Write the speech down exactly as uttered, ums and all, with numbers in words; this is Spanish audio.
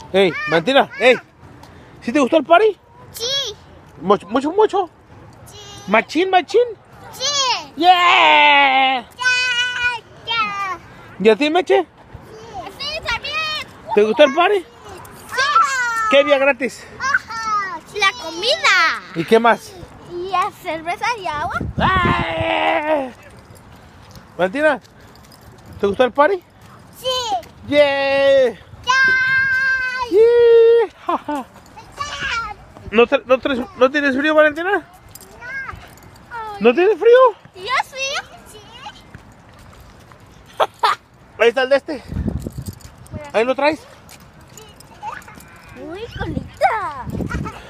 Ey, Valentina, ey. ¿Sí te gustó el party? Sí. Mucho, mucho, mucho. Sí. Machín, machín. Sí. Yeah. Ya, ya. ¿Y a ti, Meche? Sí, también. ¿Te gustó el party? Sí. ¿Qué había gratis? Ajá. La comida. ¿Y qué más? Y a cerveza y agua. ¡Ay! Valentina, ¿te gustó el party? Sí. Yeah. Ya. Yeah. Ja, ja. Ya. ¿No, te- no, te- ¿No tienes frío, Valentina? No. ¿No tienes frío? Yo sí. Sí. Ahí está el de este. Ahí lo traes. Muy bonita.